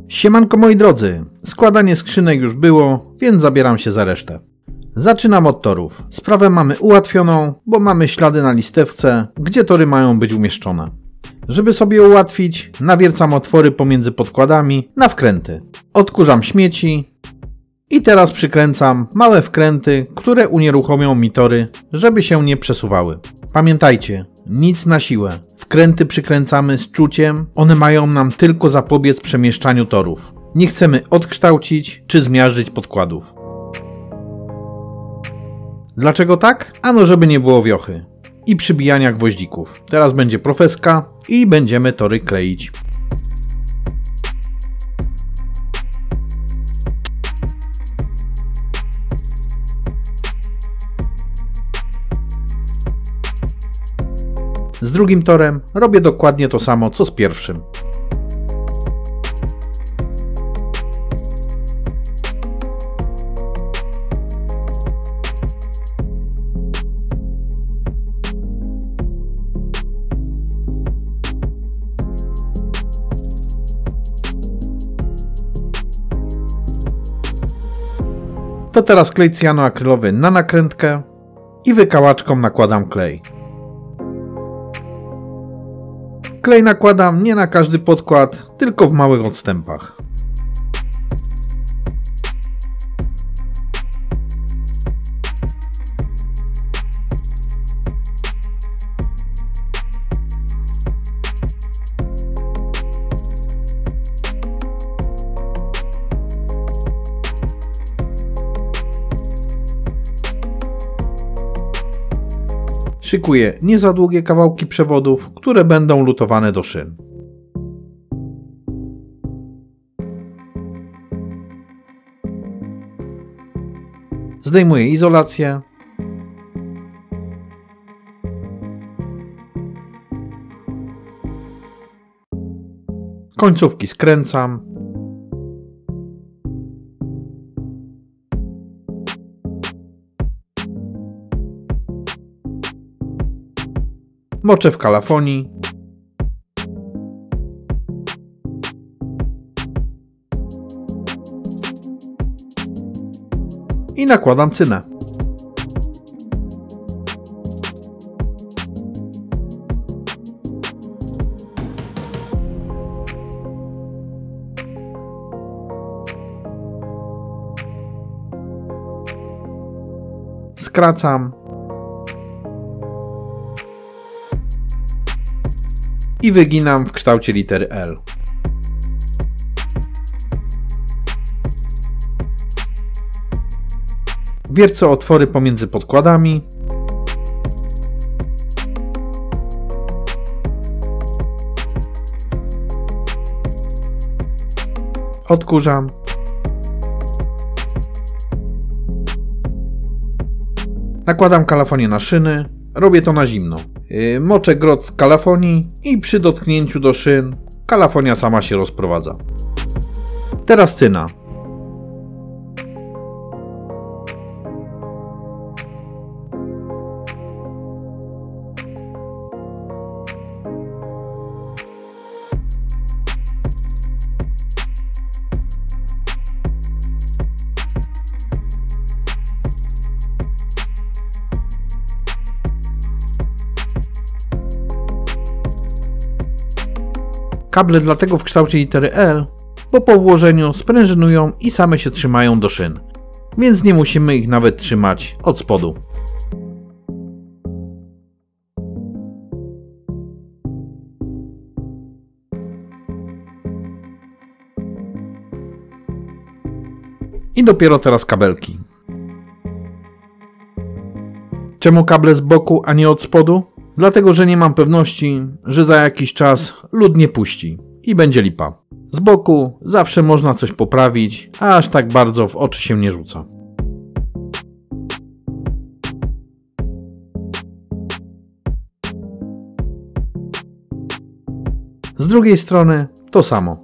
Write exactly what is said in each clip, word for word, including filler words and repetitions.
Siemanko moi drodzy, składanie skrzynek już było, więc zabieram się za resztę. Zaczynam od torów. Sprawę mamy ułatwioną, bo mamy ślady na listewce, gdzie tory mają być umieszczone. Żeby sobie ułatwić, nawiercam otwory pomiędzy podkładami na wkręty. Odkurzam śmieci i teraz przykręcam małe wkręty, które unieruchomią mi tory, żeby się nie przesuwały. Pamiętajcie, nic na siłę. Wkręty przykręcamy z czuciem, one mają nam tylko zapobiec przemieszczaniu torów. Nie chcemy odkształcić czy zmiażdżyć podkładów. Dlaczego tak? Ano żeby nie było wiochy i przybijania gwoździków. Teraz będzie profeska i będziemy tory kleić. Z drugim torem robię dokładnie to samo co z pierwszym. To teraz klej cyjanoakrylowy na nakrętkę i wykałaczką nakładam klej. Klej nakładam nie na każdy podkład, tylko w małych odstępach. Szykuję nie za długie kawałki przewodów, które będą lutowane do szyn. Zdejmuję izolację. Końcówki skręcam. Moczę w kalafonii. I nakładam cynę. Skracam. I wyginam w kształcie litery L. Wiercę otwory pomiędzy podkładami. Odkurzam. Nakładam kalafonię na szyny. Robię to na zimno. Moczę grot w kalafonii i przy dotknięciu do szyn kalafonia sama się rozprowadza. Teraz cyna. Kable dlatego w kształcie litery L, bo po włożeniu sprężynują i same się trzymają do szyn, więc nie musimy ich nawet trzymać od spodu. I dopiero teraz kabelki. Czemu kable z boku, a nie od spodu? Dlatego, że nie mam pewności, że za jakiś czas lód nie puści i będzie lipa. Z boku zawsze można coś poprawić, a aż tak bardzo w oczy się nie rzuca. Z drugiej strony to samo.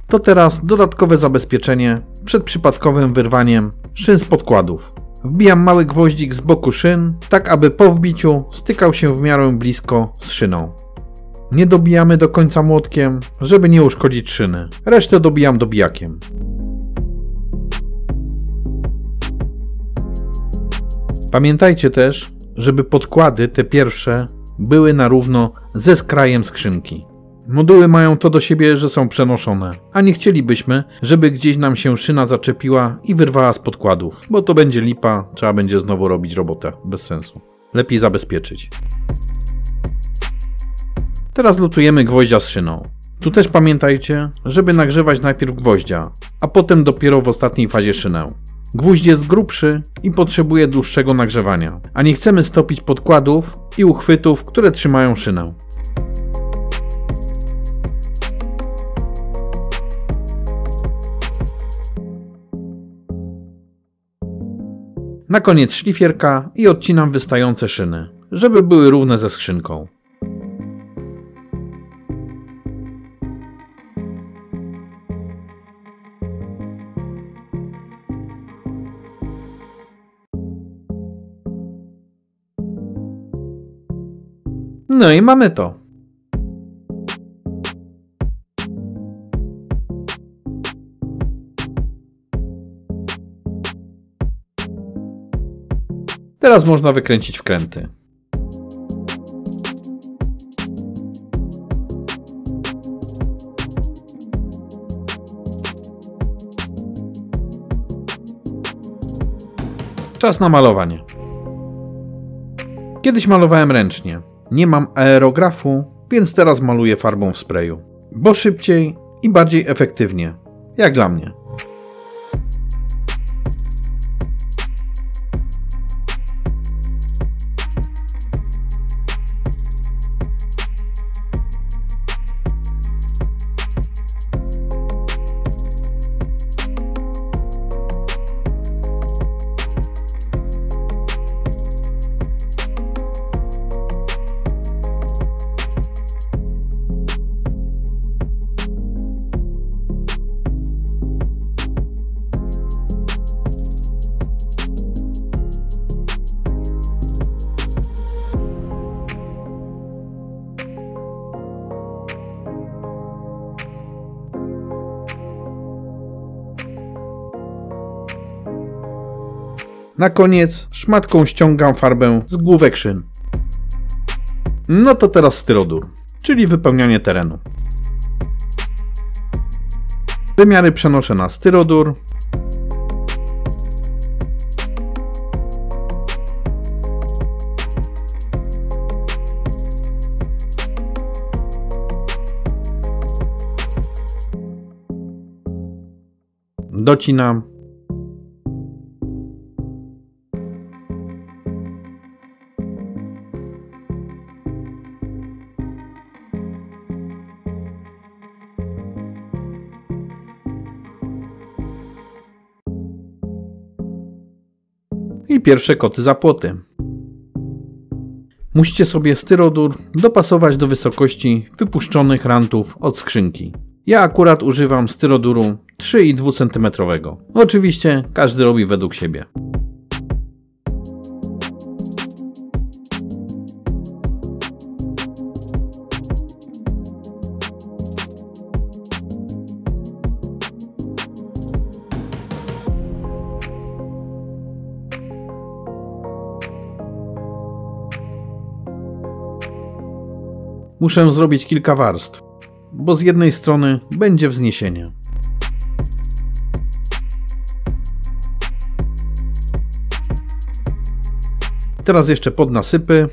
To teraz dodatkowe zabezpieczenie przed przypadkowym wyrwaniem szyn z podkładów. Wbijam mały gwoździk z boku szyn, tak aby po wbiciu stykał się w miarę blisko z szyną. Nie dobijamy do końca młotkiem, żeby nie uszkodzić szyny. Resztę dobijam dobijakiem. Pamiętajcie też, żeby podkłady te pierwsze były na równo ze skrajem skrzynki. Moduły mają to do siebie, że są przenoszone, a nie chcielibyśmy, żeby gdzieś nam się szyna zaczepiła i wyrwała z podkładów, bo to będzie lipa, trzeba będzie znowu robić robotę, bez sensu. Lepiej zabezpieczyć. Teraz lutujemy gwoździa z szyną. Tu też pamiętajcie, żeby nagrzewać najpierw gwoździa, a potem dopiero w ostatniej fazie szynę. Gwóźdź jest grubszy i potrzebuje dłuższego nagrzewania, a nie chcemy stopić podkładów i uchwytów, które trzymają szynę. Na koniec szlifierka i odcinam wystające szyny, żeby były równe ze skrzynką. No i mamy to. Teraz można wykręcić wkręty. Czas na malowanie. Kiedyś malowałem ręcznie. Nie mam aerografu, więc teraz maluję farbą w sprayu. Bo szybciej i bardziej efektywnie. Jak dla mnie. Na koniec szmatką ściągam farbę z główek szyn. No to teraz styrodur, czyli wypełnianie terenu. Wymiary przenoszę na styrodur. Docinam. I pierwsze koty za płoty. Musicie sobie styrodur dopasować do wysokości wypuszczonych rantów od skrzynki. Ja akurat używam styroduru trzy i dwa centymetry. Oczywiście każdy robi według siebie. Muszę zrobić kilka warstw, bo z jednej strony będzie wzniesienie. Teraz jeszcze podnasypy.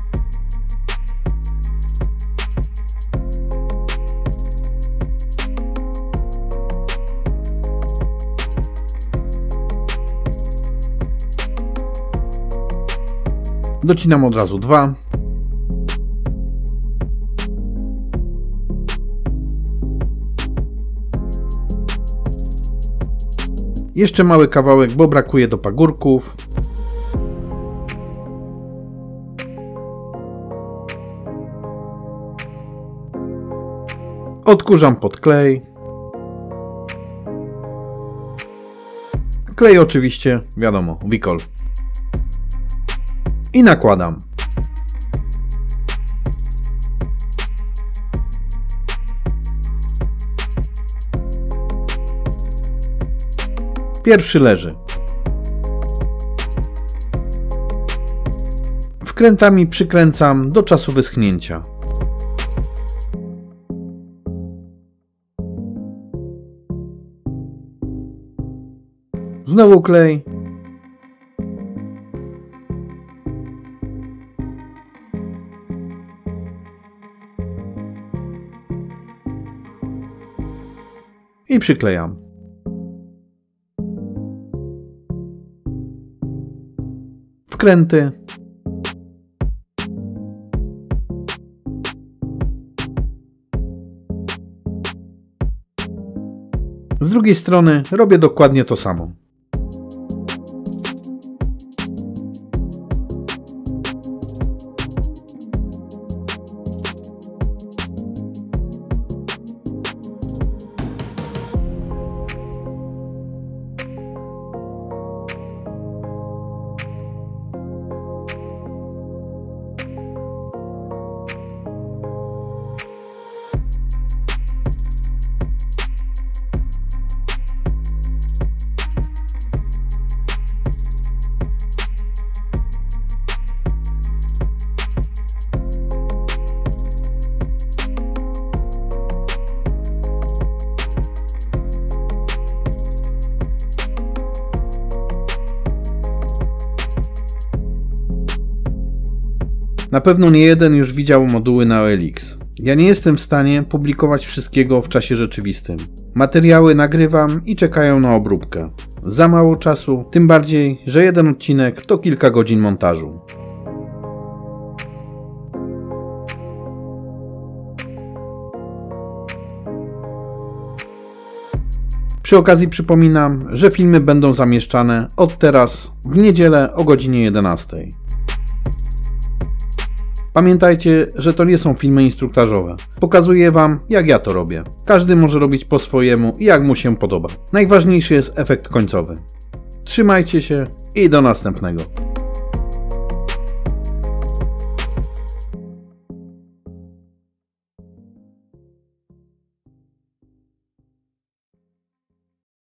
Docinam od razu dwa. Jeszcze mały kawałek, bo brakuje do pagórków. Odkurzam pod klej. Klej oczywiście, wiadomo, Wicol. I nakładam. Pierwszy leży. Wkrętami przykręcam do czasu wyschnięcia. Znowu klej. I przyklejam. Wkręty. Z drugiej strony robię dokładnie to samo. Na pewno nie jeden już widział moduły na O L X. Ja nie jestem w stanie publikować wszystkiego w czasie rzeczywistym. Materiały nagrywam i czekają na obróbkę. Za mało czasu, tym bardziej, że jeden odcinek to kilka godzin montażu. Przy okazji przypominam, że filmy będą zamieszczane od teraz w niedzielę o godzinie jedenastej. Pamiętajcie, że to nie są filmy instruktażowe. Pokazuję Wam, jak ja to robię. Każdy może robić po swojemu i jak mu się podoba. Najważniejszy jest efekt końcowy. Trzymajcie się i do następnego.